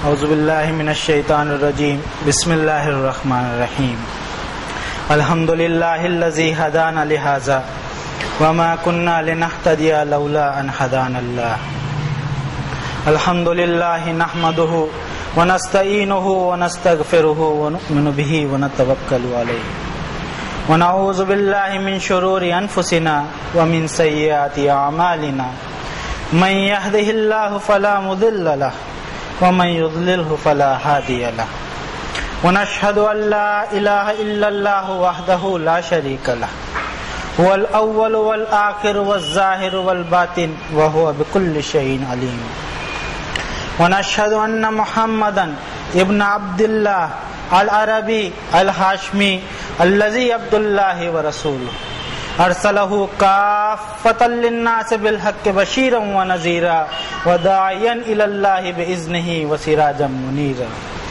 اعوذ باللہ من الشیطان الرجیم بسم اللہ الرحمن الرحیم الحمد للہ الذی ہدانا لہذا وما كنا لنهتدی لولا ان ہدانا اللہ الحمد للہ نحمده ونستعینه ونستغفره ونؤمن به ونتوکل علیہ ونعوذ باللہ من شرور انفسنا ومن سیئات اعمالنا من يهده الله فلا مضل له ومن يضلله فلا هادي له ونشهد أن لا إله إلا الله وحده لا شريك له هو الأول والآخر والظاهر والباطن وهو بكل شيء عليم ونشهد أن محمدا ابن عبد الله العربي الهاشمي الذي عبد الله ورسوله ارسلہ کافۃ للناس بالحق بشیرا ونذیرا وداعیا الی اللہ باذنہ وسراجا منیرا۔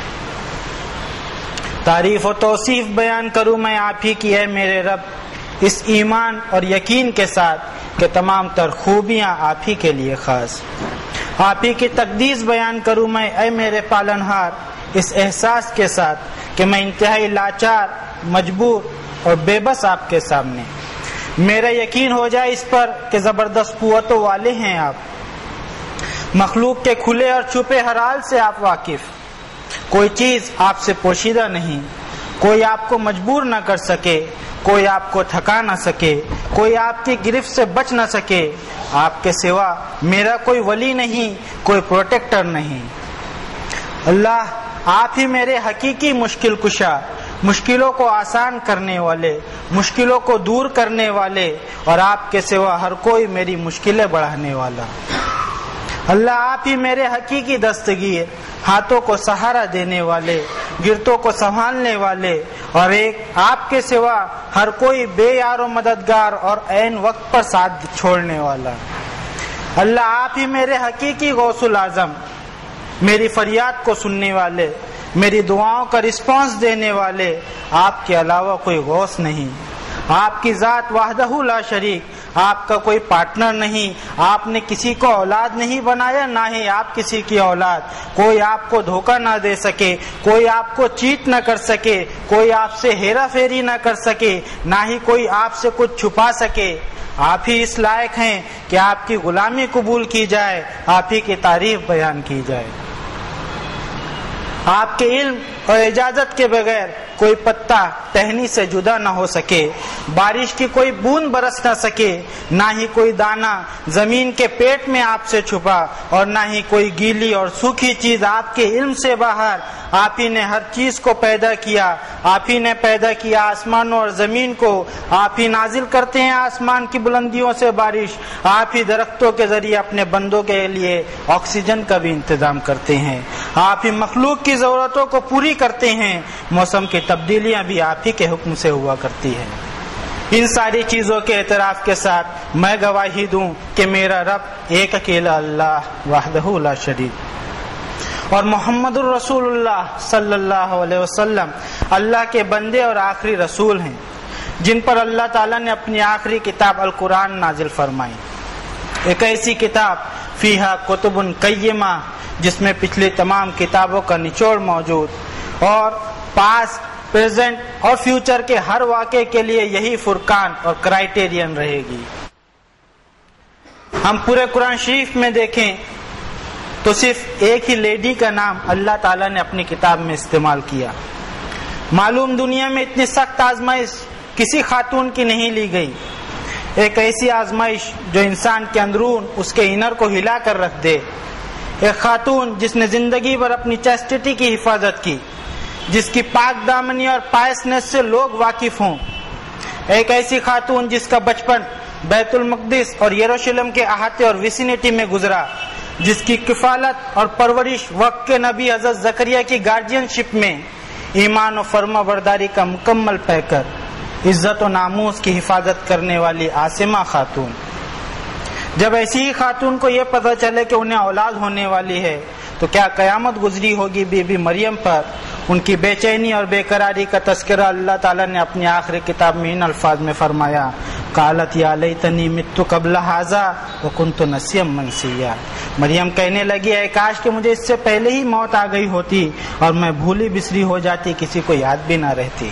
تعریف و توصیف بیان کروں میں آپ ہی کی اے میرے رب، اس ایمان اور یقین کے ساتھ کہ تمام تر خوبیاں آپ ہی کے لیے خاص۔ آپ ہی کی تقدیس بیان کروں میں اے میرے پالنہار، اس احساس کے ساتھ کہ میں انتہائی لاچار، مجبور اور بے بس آپ کے سامنے۔ میرا یقین ہو جائے اس پر کہ زبردست قوتوں والے ہیں آپ، مخلوق کے کھلے اور چھپے ہر حال سے آپ واقف، کوئی چیز آپ سے پوشیدہ نہیں، کوئی آپ کو مجبور نہ کر سکے، کوئی آپ کو تھکا نہ سکے، کوئی آپ کی گرفت سے بچ نہ سکے۔ آپ کے سوا میرا کوئی ولی نہیں، کوئی پروٹیکٹر نہیں۔ اللہ آپ ہی میرے حقیقی مشکل کشا، مشکلوں کو آسان کرنے والے، مشکلوں کو دور کرنے والے، اور آپ کے سوا ہر کوئی میری مشکلیں بڑھانے والا۔ اللہ آپ ہی میرے حقیقی دستگیر، ہاتھوں کو سہارا دینے والے، گرتوں کو سنبھالنے والے، اور ایک آپ کے سوا ہر کوئی بے یار و مددگار اور عین وقت پر ساتھ چھوڑنے والا۔ اللہ آپ ہی میرے حقیقی غوث الاعظم، میری فریاد کو سننے والے، میری دعاؤں کا رسپانس دینے والے، آپ کے علاوہ کوئی غوث نہیں۔ آپ کی ذات وحدہ لا شریک، آپ کا کوئی پارٹنر نہیں، آپ نے کسی کو اولاد نہیں بنایا، نہ ہی آپ کسی کی اولاد، کوئی آپ کو دھوکہ نہ دے سکے، کوئی آپ کو چیٹ نہ کر سکے، کوئی آپ سے ہیرا پھیری نہ کر سکے، نہ ہی کوئی آپ سے کچھ چھپا سکے۔ آپ ہی اس لائق ہیں کہ آپ کی غلامی قبول کی جائے، آپ ہی کی تعریف بیان کی جائے۔ آپ کے علم اور اجازت کے بغیر کوئی پتا ٹہنی سے جدا نہ ہو سکے، بارش کی کوئی بوند برس نہ سکے، نہ ہی کوئی دانہ زمین کے پیٹ میں آپ سے چھپا، اور نہ ہی کوئی گیلی اور سوکھی چیز آپ کے علم سے باہر۔ آپ ہی نے ہر چیز کو پیدا کیا، آپ ہی نے پیدا کیا آسمانوں اور زمین کو، آپ ہی نازل کرتے ہیں آسمان کی بلندیوں سے بارش، آپ ہی درختوں کے ذریعے اپنے بندوں کے لیے آکسیجن کا بھی انتظام کرتے ہیں، آپ ہی مخلوق کی ضرورتوں کو پوری کرتے ہیں، موسم کی تبدیلیاں بھی آپ ہی کے حکم سے ہوا کرتی ہے۔ ان ساری چیزوں کے اعتراف کے ساتھ میں گواہی دوں کہ میرا رب ایک اکیلا اللہ وحدہ لا شریک، اور محمد الرسول اللہ صلی اللہ علیہ وسلم اللہ کے بندے اور آخری رسول ہیں، جن پر اللہ تعالیٰ نے اپنی آخری کتاب القرآن نازل فرمائی، ایک ایسی کتاب فیہا کتب قیمہ جس میں پچھلی تمام کتابوں کا نچوڑ موجود، اور پاسٹ، پریزنٹ اور فیوچر کے ہر واقعے کے لیے یہی فرقان اور کرائیٹیرین رہے گی۔ ہم پورے قرآن شریف میں دیکھیں تو صرف ایک ہی لیڈی کا نام اللہ تعالیٰ نے اپنی کتاب میں استعمال کیا۔ معلوم دنیا میں اتنی سخت آزمائش کسی خاتون کی نہیں لی گئی، ایک ایسی آزمائش جو انسان کے اندرون اس کے انر کو ہلا کر رکھ دے، ایک خاتون جس نے زندگی بھر اپنی چیسٹٹی کی حفاظت کی، جس کی پاک دامنی اور پائسنس سے لوگ واقف ہوں، ایک ایسی خاتون جس کا بچپن بیت المقدس اور یروشلم کے احاطے اور ویسینٹی میں گزرا، جس کی کفالت اور پرورش وقت کے نبی حضرت زکریا کی گارڈین شپ میں ایمان و فرما برداری کا مکمل پیکر، عزت و ناموس کی حفاظت کرنے والی عاصمہ خاتون۔ جب ایسی ہی خاتون کو یہ پتہ چلے کہ انہیں اولاد ہونے والی ہے تو کیا قیامت گزری ہوگی بی بی مریم پر۔ ان کی بے چینی اور بے قراری کا تذکرہ اللہ تعالیٰ نے اپنی آخری کتاب میں ان الفاظ میں فرمایا، قالت یا لیتنی مت قبل ھذا وکنت نسیا منسیا، مریم کہنے لگی اے کاش کہ مجھے اس سے پہلے ہی موت آ گئی ہوتی اور میں بھولی بسری ہو جاتی، کسی کو یاد بھی نہ رہتی۔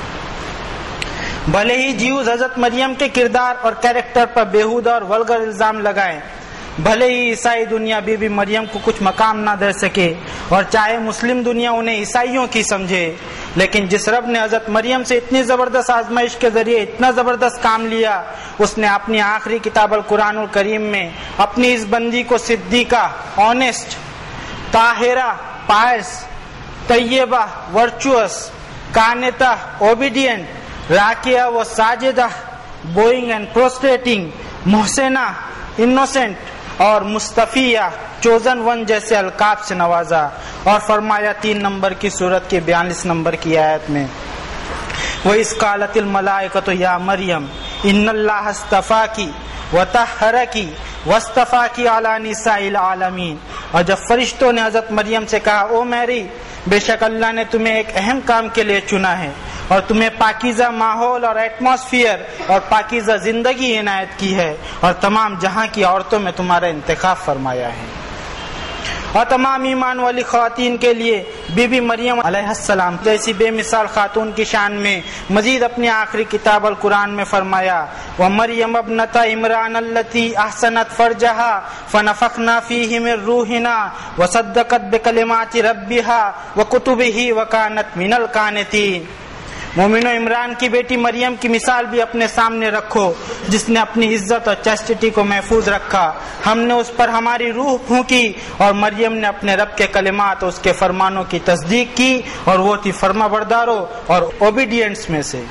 بھلے ہی جیوز حضرت مریم کے کردار اور کیریکٹر پر بےہودہ اور ولگر الزام لگائیں، بھلے ہی عیسائی دنیا بی بی مریم کو کچھ مقام نہ دے سکے اور چاہے مسلم دنیا انہیں عیسائیوں کی سمجھے، لیکن جس رب نے حضرت مریم سے اتنی زبردست آزمائش کے ذریعے اتنا زبردست کام لیا، اس نے اپنی آخری کتاب القرآن الکریم میں اپنی اس بندی کو صدیقہ، آنیسٹ، طاہرہ، پائس، طیبہ، ورچوئس، قانتہ، اوبیڈینٹ، راکیہ و ساجدہ، بوئنگ اینڈ پروسٹریٹنگ، محسنہ، انوسینٹ اور مصطفیہ، چوزن ون جیسے القاب سے نوازا، اور فرمایا 3 نمبر کی سورت کی 42 نمبر کی آیت میں وَإِذْ قَالَتِ الْمَلَائِكَةُ يَا مَرْيَمْ إِنَّ اللَّهَ اصْطَفَاكِ وَطَهَّرَكِ وَاصْطَفَاكِ عَلَى نِسَاءِ الْعَالَمِينَ، اور جب فرشتوں نے حضرت مریم سے کہا او میری، بے شک اللہ نے تمہیں ایک اہم کام کے لیے چنا ہے اور تمہیں پاکیزہ ماحول اور ایٹماسفیئر اور پاکیزہ زندگی عنایت کی ہے، اور تمام جہاں کی عورتوں میں تمہارا انتخاب فرمایا ہے۔ اور تمام ایمان والی خواتین کے لیے بی بی مریم علیہ السلام جیسی بے مثال خاتون کی شان میں مزید اپنی آخری کتاب القرآن میں فرمایا وَمَرْيَمَ ابْنَتَ عِمْرَانَ الَّتِي أَحْسَنَتْ فَرْجَهَا فَنَفَخْنَا فِيهِ مِنْ رُوحِنَا وَصَدَّقَتْ بِكَلِمَاتِ رَبِّهَا وَكُتُبِهِ وَكَانَتْ مِنَ الْقَانِتِينَ۔ مومنو عمران کی بیٹی مریم کی مثال بھی اپنے سامنے رکھو، جس نے اپنی عزت اور چیسٹٹی کو محفوظ رکھا، ہم نے اس پر ہماری روح پھونکی، اور مریم نے اپنے رب کے کلمات اور اس کے فرمانوں کی تصدیق کی، اور وہ تھی فرما برداروں اور اوبیڈینٹس میں سے۔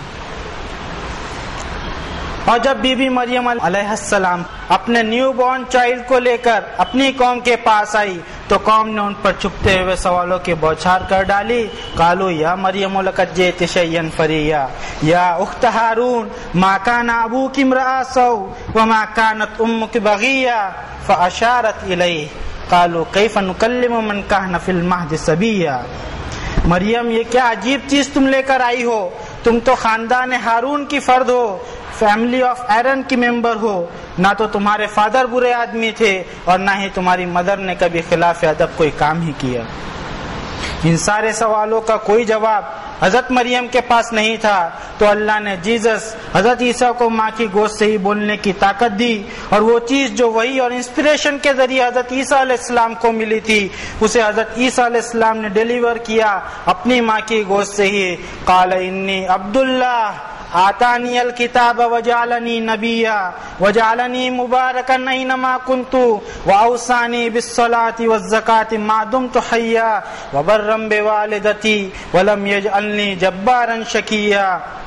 اور جب بی بی مریم علیہ السلام اپنے نیو بورن چائلڈ کو لے کر اپنی قوم کے پاس آئی تو قوم نے ان پر چھپتے ہوئے سوالوں کی بوچھار کر ڈالی۔ قالوا یا مریم لقد جئت شیئا فریا یا اخت ہارون ما کان ابوک امرأ سوء وما کانت امک بغیا فاشارت الیہ قالوا کیف نکلم من کان فی المہد صبیا۔ مریم یہ کیا عجیب چیز تم لے کر آئی ہو، تم تو خاندان ہارون کی فرد ہو، فیملی آف ایرن کی ممبر ہو، نہ تو تمہارے فادر برے آدمی تھے اور نہ ہی تمہاری مدر نے کبھی خلاف ادب کوئی کام ہی کیا۔ ان سارے سوالوں کا کوئی جواب حضرت مریم کے پاس نہیں تھا، تو اللہ نے جیزس حضرت عیسیٰ کو ماں کی گوشت سے ہی بولنے کی طاقت دی، اور وہ چیز جو وحی اور انسپریشن کے ذریعے حضرت عیسیٰ علیہ السلام کو ملی تھی اسے حضرت عیسیٰ علیہ السلام نے ڈیلیور کیا اپنی ماں کی گوشت سے ہی۔ قال انی عبد اللہ آتانی الکتاب وجعلنی نبیا وجعلنی مبارکا اینما کنت واوصانی بالصلاۃ والزکاۃ ما دمت حیا وبرا بوالدتی ولم یجعلنی جبارا شقیا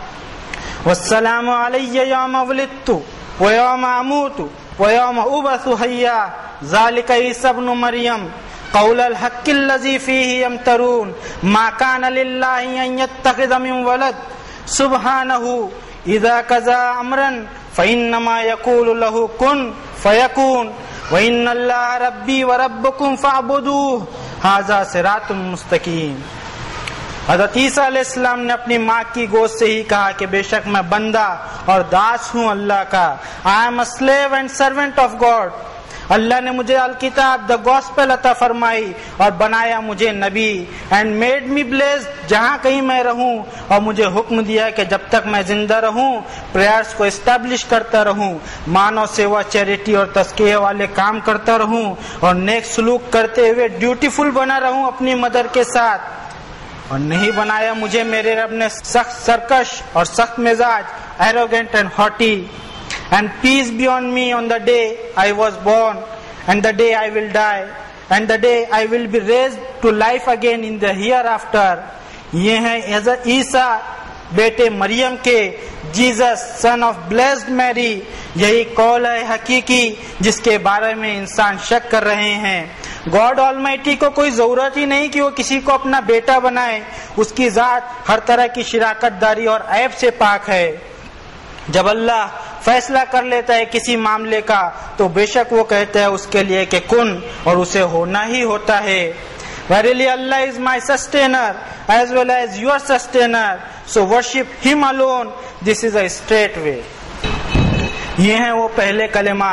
والسلام علی یوم ولدت ویوم اموت ویوم ابعث حیا ذلک عیسی ابن مریم قول الحق الذی فیہ یمترون ما کان للہ ان یتخذ من ولد سبحانہ اذا قضى امرا فانما يقول له كن فيكون وان اللہ ربی وربکم فاعبدوه هذا صراط مستقیم۔ حضرت عیسیٰ علیہ السلام نے اپنی ماں کی گوشت سے ہی کہا کہ بے شک میں بندہ اور داس ہوں اللہ کا، I am a slave and servant of God۔ اللہ نے مجھے الکتاب دا گوسپل عطا فرمائی اور بنایا مجھے نبی، اینڈ میڈ می بلیسڈ جہاں کہیں میں رہوں، اور مجھے حکم دیا کہ جب تک میں زندہ رہوں پریئرز کو اسٹیبلش کرتا رہوں، مانو سیوا، چیریٹی اور تزکیے والے کام کرتا رہوں، اور نیک سلوک کرتے ہوئے ڈیوٹیفل بنا رہوں اپنی مدر کے ساتھ۔ اور نہیں بنایا مجھے میرے رب نے سخت سرکش اور سخت مزاج، arrogant and haughty. And peace be on me on the day I was born, and the day I will die, and the day I will be raised to life again in the hereafter۔ یہ ہیں حضرت عیسیٰ بیٹے مریم کے، Jesus sun of blessed میری۔ یہی قول ہے حقیقی جس کے بارے میں انسان شک کر رہے ہیں۔ گاڈ آلمائٹی کو کوئی ضرورت ہی نہیں کہ وہ کسی کو اپنا بیٹا بنائے، اس کی ذات ہر طرح کی شراکت داری اور عیب سے پاک ہے۔ جب اللہ فیصلہ کر لیتا ہے کسی معاملے کا تو بے شک وہ کہتا ہے اس کے لیے کہ کن، اور اسے ہونا ہی ہوتا ہے۔ Verily Allah is my sustainer as well as your sustainer, so worship Him alone, this is a straight way۔ یہ ہیں وہ پہلے کلمات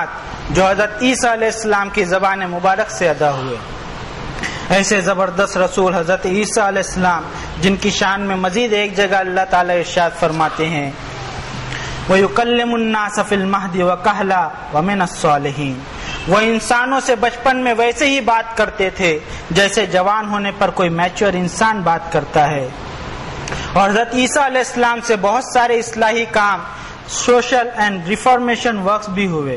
جو حضرت عیسیٰ علیہ السلام کی زبان مبارک سے ادا ہوئے۔ ایسے زبردست رسول حضرت عیسیٰ علیہ السلام جن کی شان میں مزید ایک جگہ اللہ تعالی ارشاد فرماتے ہیں وَيُكَلِّمُ النَّاسَ فِي الْمَهْدِ وَكَهْلًا وَمِنَ الصَّالِحِينَ، وہ انسانوں سے بچپن میں ویسے ہی بات کرتے تھے جیسے جوان ہونے پر کوئی میچور انسان بات کرتا ہے۔ اور حضرت عیسیٰ علیہ السلام سے بہت سارے اصلاحی کام، سوشل اینڈ ریفارمیشن ورکس بھی ہوئے۔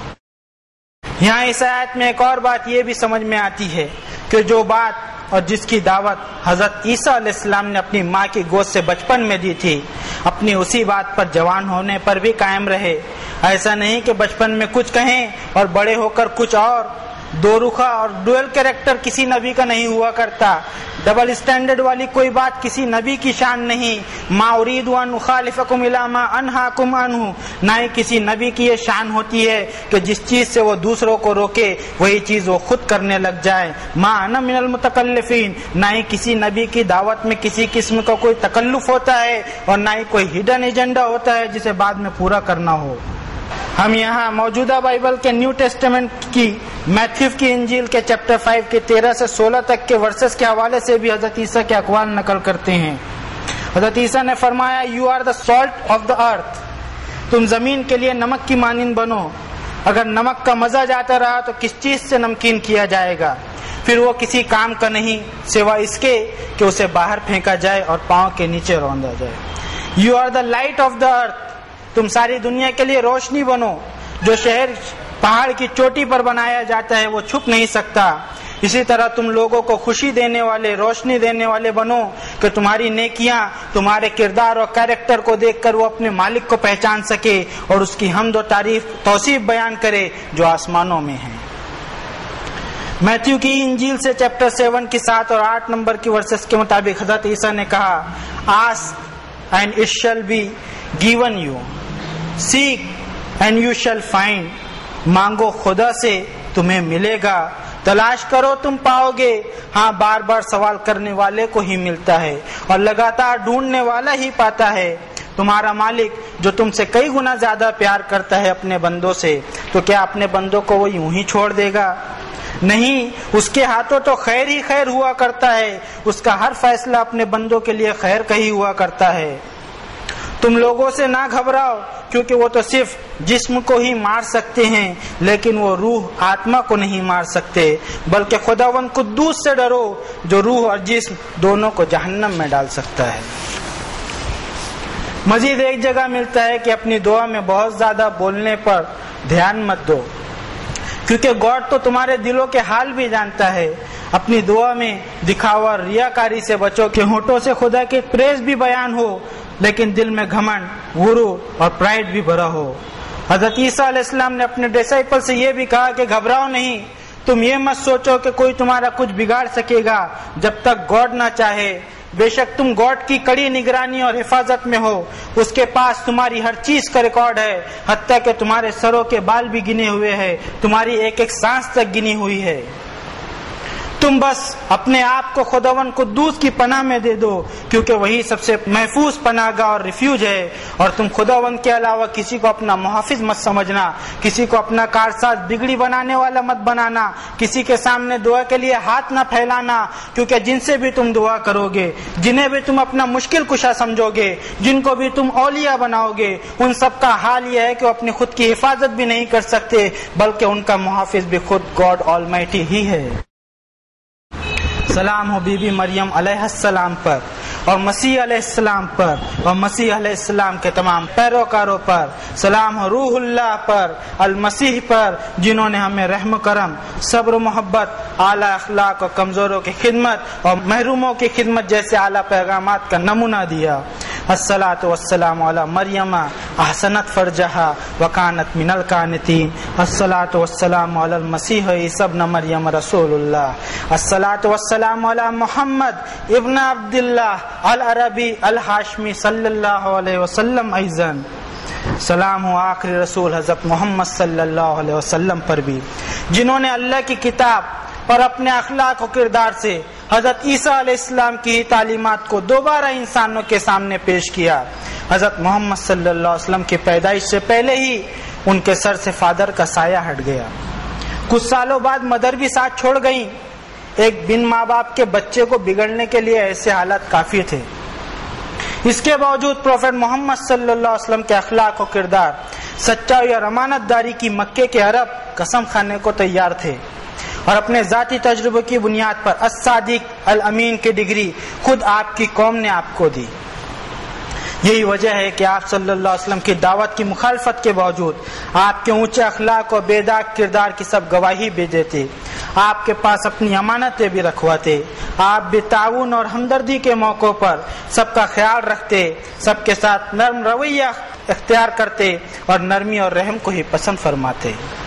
یہاں اس آیت میں ایک اور بات یہ بھی سمجھ میں آتی ہے کہ جو بات اور جس کی دعوت حضرت عیسیٰ علیہ السلام نے اپنی ماں کی گود سے بچپن میں دی تھی، اپنی اسی بات پر جوان ہونے پر بھی قائم رہے۔ ایسا نہیں کہ بچپن میں کچھ کہیں اور بڑے ہو کر کچھ اور۔ دو رخا اور ڈوئل کیریکٹر کسی نبی کا نہیں ہوا کرتا۔ ڈبل اسٹینڈرڈ والی کوئی بات کسی نبی کی شان نہیں۔ ما اريد ان اخالفكم الى ما انهاكم عنه، نہ ہی کسی نبی کی یہ شان ہوتی ہے کہ جس چیز سے وہ دوسروں کو روکے وہی چیز وہ خود کرنے لگ جائے۔ ما انا من المتکلفین، نہ ہی کسی نبی کی دعوت میں کسی قسم کا کوئی تکلف ہوتا ہے اور نہ ہی کوئی ہڈن ایجنڈا ہوتا ہے جسے بعد میں پورا کرنا ہو۔ ہم یہاں موجودہ بائبل کے نیو ٹیسٹمنٹ کی میتھیو کی انجیل کے چیپٹر 5 کے 13 سے 16 تک کے ورسز کے حوالے سے بھی حضرت عیسیٰ کے اقوال نقل کرتے ہیں۔ حضرت عیسیٰ نے فرمایا you are the salt of the earth, تم زمین کے لیے نمک کی مانند بنو۔ اگر نمک کا مزہ جاتا رہا تو کس چیز سے نمکین کیا جائے گا؟ پھر وہ کسی کام کا نہیں سوائے اس کے کہ اسے باہر پھینکا جائے اور پاؤں کے نیچے روندا جائے۔ You are the light of the earth, تم ساری دنیا کے لیے روشنی بنو۔ جو شہر پہاڑ کی چوٹی پر بنایا جاتا ہے وہ چھپ نہیں سکتا، اسی طرح تم لوگوں کو خوشی دینے والے، روشنی دینے والے بنو کہ تمہاری نیکیاں تمہارے کردار اور کیریکٹر کو دیکھ کر وہ اپنے مالک کو پہچان سکے اور اس کی حمد و تعریف توصیف بیان کرے جو آسمانوں میں ہیں۔ میتھیو کی انجیل سے چیپٹر 7 کی 7 اور 8 نمبر کی ورسز کے مطابق حضرت عیسیٰ نے کہا Ask and it shall be given you, seek and you shall find، مانگو خدا سے تمہیں ملے گا، تلاش کرو تم پاؤ گے۔ ہاں بار بار سوال کرنے والے کو ہی ملتا ہے اور لگاتار ڈھونڈنے والا ہی پاتا ہے۔ تمہارا مالک جو تم سے کئی گنا زیادہ پیار کرتا ہے اپنے بندوں سے، تو کیا اپنے بندوں کو وہ یوں ہی چھوڑ دے گا؟ نہیں، اس کے ہاتھوں تو خیر ہی خیر ہوا کرتا ہے، اس کا ہر فیصلہ اپنے بندوں کے لیے خیر کا ہی ہوا کرتا ہے۔ تم لوگوں سے نہ گھبراؤ کیونکہ وہ تو صرف جسم کو ہی مار سکتے ہیں لیکن وہ روح آتما کو نہیں مار سکتے، بلکہ خداوند قدوس سے ڈرو جو روح اور جسم دونوں کو جہنم میں ڈال سکتا ہے۔ مزید ایک جگہ ملتا ہے کہ اپنی دعا میں بہت زیادہ بولنے پر دھیان مت دو کیونکہ گاڈ تو تمہارے دلوں کے حال بھی جانتا ہے۔ اپنی دعا میں دکھاوا ریاکاری سے بچو کہ ہونٹوں سے خدا کی پریز بھی بیان ہو لیکن دل میں گھمنڈ، غرور اور پرائڈ بھی بھرا ہو۔ حضرت عیسیٰ علیہ السلام نے اپنے ڈسائپل سے یہ بھی کہا کہ گھبراؤ نہیں، تم یہ مت سوچو کہ کوئی تمہارا کچھ بگاڑ سکے گا جب تک گاڈ نہ چاہے۔ بے شک تم گاڈ کی کڑی نگرانی اور حفاظت میں ہو، اس کے پاس تمہاری ہر چیز کا ریکارڈ ہے، حتیٰ کہ تمہارے سروں کے بال بھی گنے ہوئے ہیں، تمہاری ایک ایک سانس تک گنی ہوئی ہے۔ تم بس اپنے آپ کو خداوند قدوس کی پناہ میں دے دو کیونکہ وہی سب سے محفوظ پناہ گاہ اور ریفیوج ہے، اور تم خداوند کے علاوہ کسی کو اپنا محافظ مت سمجھنا، کسی کو اپنا کارساز بگڑی بنانے والا مت بنانا، کسی کے سامنے دعا کے لیے ہاتھ نہ پھیلانا، کیونکہ جن سے بھی تم دعا کرو گے، جنہیں بھی تم اپنا مشکل کشا سمجھو گے، جن کو بھی تم اولیاء بناؤ گے، ان سب کا حال یہ ہے کہ وہ اپنی خود کی حفاظت بھی نہیں کر سکتے بلکہ ان کا محافظ بھی خود گاڈ آلمائٹی ہی ہے۔ سلام ہو بی بی مریم علیہ السلام پر اور مسیح علیہ السلام پر اور مسیح علیہ السلام کے تمام پیروکاروں پر۔ سلام ہو روح اللہ پر، المسیح پر، جنہوں نے ہمیں رحم و کرم، صبر و محبت، اعلیٰ اخلاق اور کمزوروں کی خدمت اور محروموں کی خدمت جیسے اعلیٰ پیغامات کا نمونہ دیا۔ الصلاۃ والسلام علی مریم احسنت فرجہا وکانت من القانتین۔ الصلاۃ والسلام علی المسیح عیسی ابن مریم رسول اللہ۔ الصلاۃ والسلام علی محمد ابن عبد اللہ العربی الہاشمی صلی اللہ علیہ وسلم ایضاً۔ سلام ہو آخری رسول حضرت محمد صلی اللہ علیہ وسلم پر بھی، جنہوں نے اللہ کی کتاب اور اپنے اخلاق و کردار سے حضرت عیسیٰ علیہ السلام کی تعلیمات کو دوبارہ انسانوں کے سامنے پیش کیا۔ حضرت محمد صلی اللہ علیہ وسلم کی پیدائش سے پہلے ہی ان کے سر سے فادر کا سایہ ہٹ گیا۔ کچھ سالوں بعد مدر بھی ساتھ چھوڑ گئیں۔ ایک بن ماں باپ کے بچے کو بگڑنے کے لیے ایسے حالات کافی تھے۔ اس کے باوجود پروفیٹ محمد صلی اللہ علیہ وسلم کے اخلاق و کردار، سچائی اور امانت داری کی مکے کے عرب قسم کھانے کو تیار تھے، اور اپنے ذاتی تجربے کی بنیاد پر الصادق الامین کی ڈگری خود آپ کی قوم نے آپ کو دی۔ یہی وجہ ہے کہ آپ صلی اللہ علیہ وسلم کی دعوت کی مخالفت کے باوجود آپ کے اونچے اخلاق اور بے داغ کردار کی سب گواہی بھی دیتے، آپ کے پاس اپنی امانتیں بھی رکھواتے، آپ بھی تعاون اور ہمدردی کے موقع پر سب کا خیال رکھتے، سب کے ساتھ نرم رویہ اختیار کرتے اور نرمی اور رحم کو ہی پسند فرماتے۔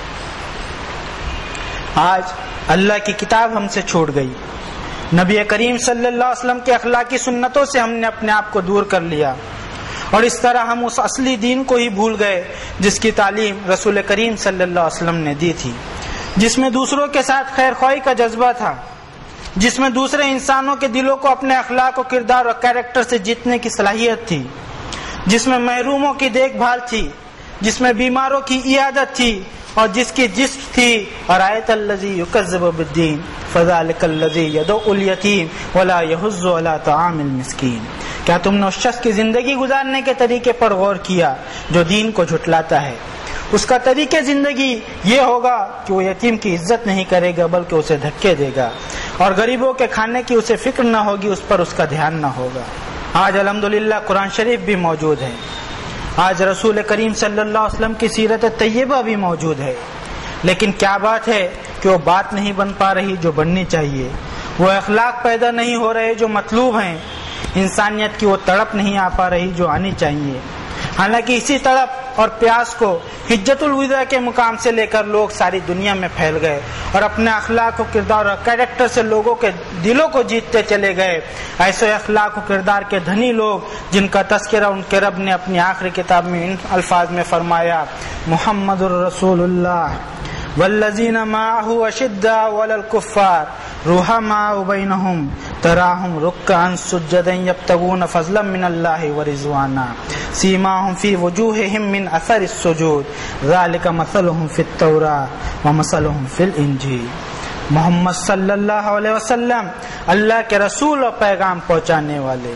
آج اللہ کی کتاب ہم سے چھوٹ گئی، نبی کریم صلی اللہ علیہ وسلم کے اخلاقی سنتوں سے ہم نے اپنے آپ کو دور کر لیا، اور اس طرح ہم اس اصلی دین کو ہی بھول گئے جس کی تعلیم رسول کریم صلی اللہ علیہ وسلم نے دی تھی، جس میں دوسروں کے ساتھ خیر خواہی کا جذبہ تھا، جس میں دوسرے انسانوں کے دلوں کو اپنے اخلاق و کردار اور کیریکٹر سے جیتنے کی صلاحیت تھی، جس میں محروموں کی دیکھ بھال تھی، جس میں بیماروں کی عیادت تھی، اور جس کی جسم تھی ارایت الذی یکذب بالدین فذلک الذی یدعو الیتیم ولا یحض علی طعام المسکین۔ کیا تم نے اس شخص کی زندگی گزارنے کے طریقے پر غور کیا جو دین کو جھٹلاتا ہے؟ اس کا طریقہ زندگی یہ ہوگا کہ وہ یتیم کی عزت نہیں کرے گا بلکہ اسے دھکے دے گا، اور غریبوں کے کھانے کی اسے فکر نہ ہوگی، اس پر اس کا دھیان نہ ہوگا۔ آج الحمدللہ قرآن شریف بھی موجود ہے، آج رسول کریم صلی اللہ علیہ وسلم کی سیرت طیبہ بھی موجود ہے، لیکن کیا بات ہے کہ وہ بات نہیں بن پا رہی جو بننی چاہیے، وہ اخلاق پیدا نہیں ہو رہے جو مطلوب ہیں، انسانیت کی وہ تڑپ نہیں آ پا رہی جو آنی چاہیے۔ حالانکہ اسی تڑپ اور پیاس کو حجت الوداع کے مقام سے لے کر لوگ ساری دنیا میں پھیل گئے اور اپنے اخلاق و کردار اور کیریکٹر سے لوگوں کے دلوں کو جیتتے چلے گئے۔ ایسے اخلاق و کردار کے دھنی لوگ جن کا تذکرہ ان کے رب نے اپنی آخری کتاب میں ان الفاظ میں فرمایا، محمد الرسول اللہ والذین معہ اشداء علی الکفار رحماء بینہم تراہم رکعا سجدا یبتغون فضلا من اللہ ورضوانا سیماہم فی وجوہہم من اثر السجود ذالک مثلہم فی التوراۃ ومثلہم فی الانجیل۔ محمد صلی اللہ علیہ وسلم اللہ کے رسول اور پیغام پہنچانے والے،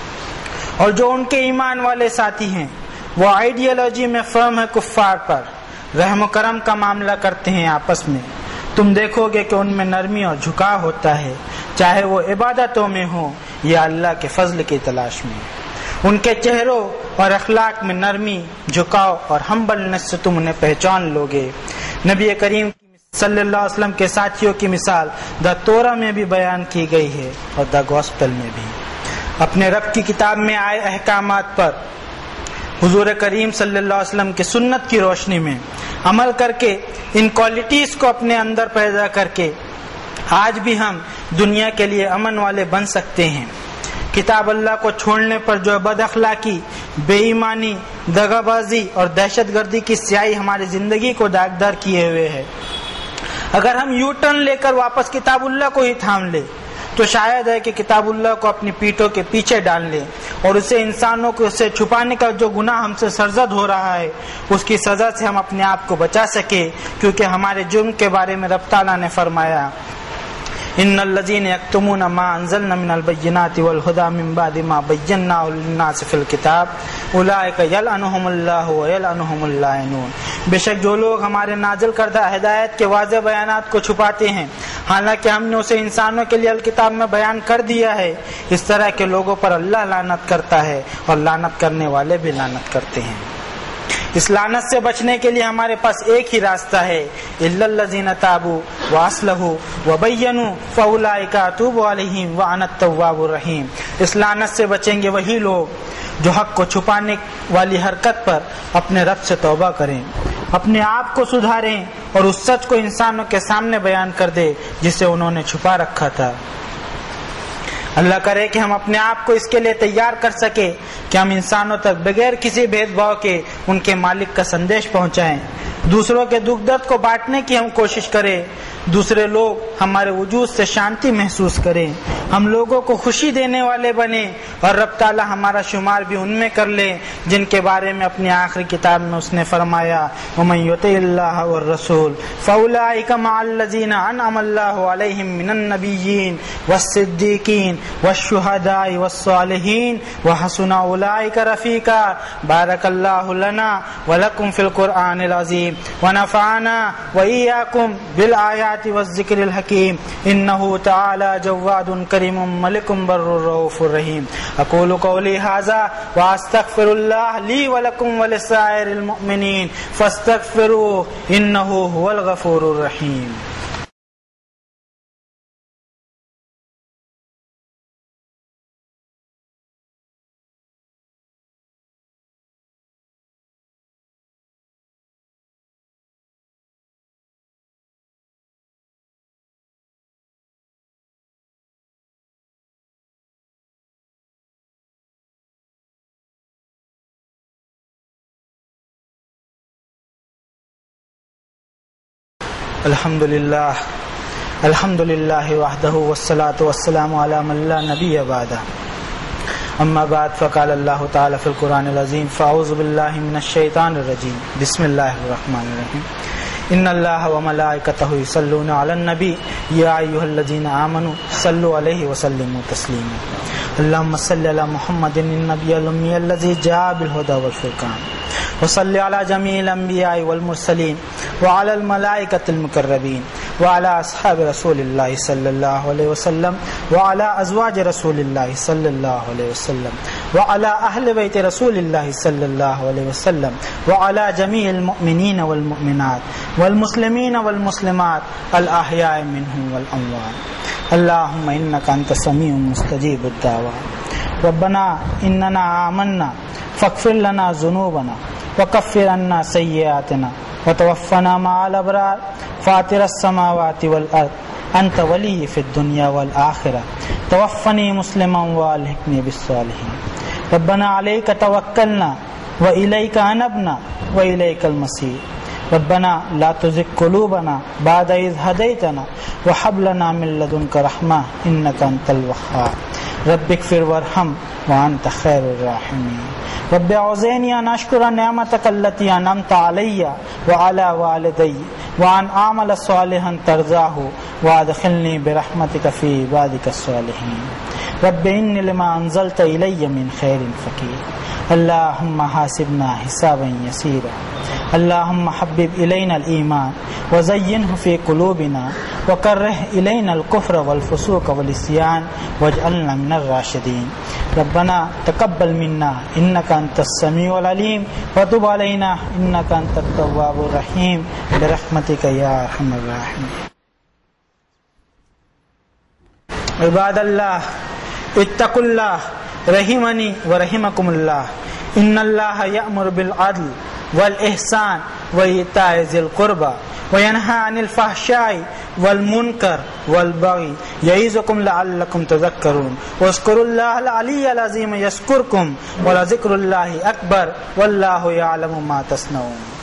اور جو ان کے ایمان والے ساتھی ہیں وہ آئیڈیالوجی میں فرم ہے کفار پر، رحم و کرم کا معاملہ کرتے ہیں آپس میں۔ تم دیکھو گے کہ ان میں نرمی اور جھکاؤ ہوتا ہے، چاہے وہ عبادتوں میں ہو یا اللہ کے فضل کی تلاش میں۔ ان کے چہروں اور اخلاق میں نرمی، جھکاؤ اور ہمبلنس سے تم انہیں پہچان لوگے۔ نبی کریم صلی اللہ علیہ وسلم کے ساتھیوں کی مثال دا تورا میں بھی بیان کی گئی ہے اور دا گوسپل میں بھی۔ اپنے رب کی کتاب میں آئے احکامات پر حضور کریم صلی اللہ علیہ وسلم کی سنت کی روشنی میں عمل کر کے، ان کوالٹیز کو اپنے اندر پیدا کر کے آج بھی ہم دنیا کے لیے امن والے بن سکتے ہیں۔ کتاب اللہ کو چھوڑنے پر جو بد اخلاقی، بے ایمانی، دغا بازی اور دہشت گردی کی سیاہی ہماری زندگی کو داغدار کیے ہوئے ہے، اگر ہم یو ٹرن لے کر واپس کتاب اللہ کو ہی تھام لے تو شاید ہے کہ کتاب اللہ کو اپنی پیٹھوں کے پیچھے ڈال لیں، اور اسے انسانوں کو اسے چھپانے کا جو گناہ ہم سے سرزد ہو رہا ہے اس کی سزا سے ہم اپنے آپ کو بچا سکے، کیونکہ ہمارے جرم کے بارے میں رب تعالیٰ نے فرمایا، ان الذین یکتمون ما انزلنا من البینات والہدی من بعد ما بیناہ للناس فی الکتاب اولئک یلعنہم اللہ ویلعنہم اللاعنون۔ بے شک جو لوگ ہمارے نازل کردہ ہدایت کے واضح بیانات کو چھپاتے ہیں حالانکہ ہم نے اسے انسانوں کے لیے الکتاب میں بیان کر دیا ہے، اس طرح کے لوگوں پر اللہ لعنت کرتا ہے اور لعنت کرنے والے بھی لعنت کرتے ہیں۔ اس لعنت سے بچنے کے لیے ہمارے پاس ایک ہی راستہ ہے، الا الذین تابوا واصلحوا وبینوا فاولئک اتوب علیہم وانا التواب الرحیم۔ اس لعنت سے بچیں گے وہی لوگ جو حق کو چھپانے والی حرکت پر اپنے رب سے توبہ کریں، اپنے آپ کو سدھاریں اور اس سچ کو انسانوں کے سامنے بیان کر دے جسے انہوں نے چھپا رکھا تھا۔ اللہ کرے کہ ہم اپنے آپ کو اس کے لیے تیار کر سکے کہ ہم انسانوں تک بغیر کسی بھید بھاؤ کے ان کے مالک کا سندیش پہنچائیں، دوسروں کے دکھ درد کو بانٹنے کی ہم کوشش کریں، دوسرے لوگ ہمارے وجود سے شانتی محسوس کریں، ہم لوگوں کو خوشی دینے والے بنیں، اور رب تعالی ہمارا شمار بھی ان میں کر لے جن کے بارے میں اپنی آخری کتاب میں اس نے فرمایا وَمَن يُطِعِ اللَّهَ وَالرَّسُولَ فَأُولَٰئِكَ مَعَ الَّذِينَ أَنْعَمَ اللَّهُ عَلَيْهِم مِّنَ النَّبِيِّينَ وَالصِّدِّيقِينَ وَالشُّهَدَاءِ وَالصَّالِحِينَ وَحَسُنَ أُولَٰئِكَ رَفِيقًا بارك الله لنا ولكم في القرآن العظيم ونفعنا وإياكم بالآيات والذكر الحكيم إنه تعالى جواد كريم ملك بر رؤوف رحيم. أقول قولي هذا وأستغفر الله لي ولكم ولسائر المؤمنين فاستغفروه إنه هو الغفور الرحيم. الحمد لله وحده والصلاة والسلام على من لا نبي بعده. أما بعد فقال الله تعالى في القرآن العظيم فأعوذ بالله من الشيطان الرجيم بسم الله الرحمن الرحيم. إن الله وملائكته يصلون على النبي يا أيها الذين آمنوا صلوا عليه وسلموا تسليما. اللهم صل على محمد النبي الأمي الذي جاء بالهدى والفرقان وصل على جميع الأنبياء والمرسلين وعلى الملائكة المقربين وعلى أصحاب رسول الله صلى الله عليه وسلم وعلى أزواج رسول الله صلى الله عليه وسلم وعلى أهل بيت رسول الله صلى الله عليه وسلم وعلى جميع المؤمنين والمؤمنات والمسلمين والمسلمات الأحياء منهم والأموات. اللهم إنك أنت السميع مستجيب الدعوات. ربنا إننا آمنا فاغفر لنا ذنوبنا وكفر عنا سيئاتنا وتوفنا مع الأبرار فاطر السماوات والأرض أنت ولي في الدنيا والآخرة توفني مسلما والحقني بالصالحين. ربنا عليك توكلنا وإليك أنبنا وإليك المصير. ربنا لا تزغ قلوبنا بعد إذ هديتنا وهب لنا من لدنك رحمة إنك أنت الوهاب. رب اغفر وارحم وأنت خير الراحمين. رب أعوذني أن أشكر نعمتك التي أنعمت علي وعلى والدي وأن أعمل صالحا ترضاه وأدخلني برحمتك في عبادك الصالحين. رب إني لما أنزلت إلي من خير فقير. اللهم حاسبنا حسابا يسيرا. اللهم حبب إلينا الإيمان وزينه في قلوبنا وكره إلينا الكفر والفسوق والعصيان واجعلنا من الراشدين. ربنا تقبل منا إنك أنت السميع العليم وتب علينا إنك أنت التواب الرحيم برحمتك يا أرحم الراحمين. عباد الله اتقوا الله رحمني ورحمكم الله. إن الله يأمر بالعدل والإحسان وإيتاء ذي القربى وينهى عن الفحشاء والمنكر والبغي يعظكم لعلكم تذكرون. واذكروا الله العلي العظيم يذكركم ولذكر الله أكبر والله يعلم ما تصنعون.